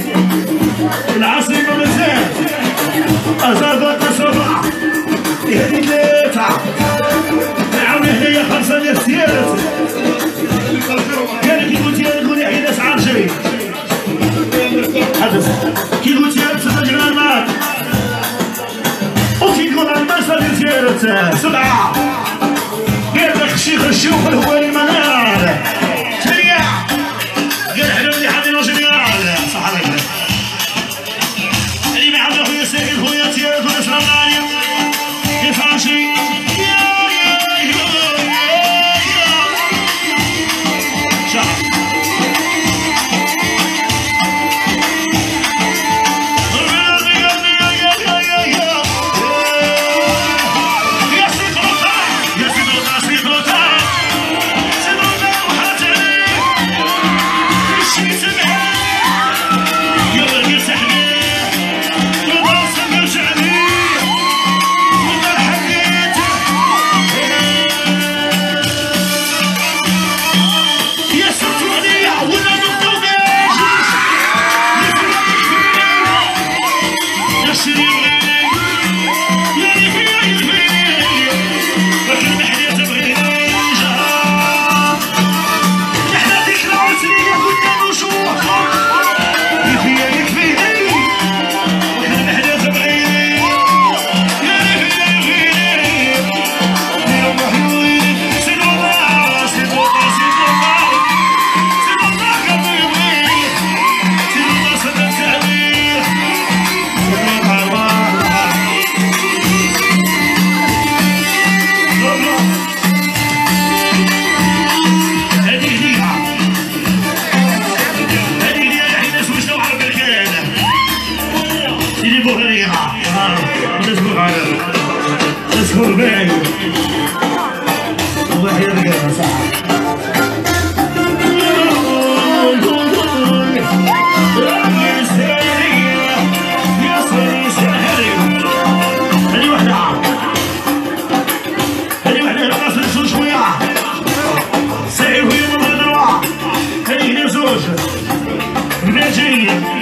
العاصمة مازال أزرق سبعة هذه ثلاثة نعاون هنايا خمسة ديال السيارات كان كي قلت يا نقول يا ناس عرجي حدث كي قلت يا تسجل الماء وكي يقول المرسى ديال السيارات سبعة قال لك الشيخ الشيوخ الهواري المنال ثمانية قال حنا اللي حاضرين جميعا صح عليك اللي معنا خويا ساكن خويا تيار خويا سلام عليكم كيف عايشين اصبر باين الله يرقى صح هذه وحده راسل شويه سعيد وهي من الدروع هذه هنا زوج ناجيه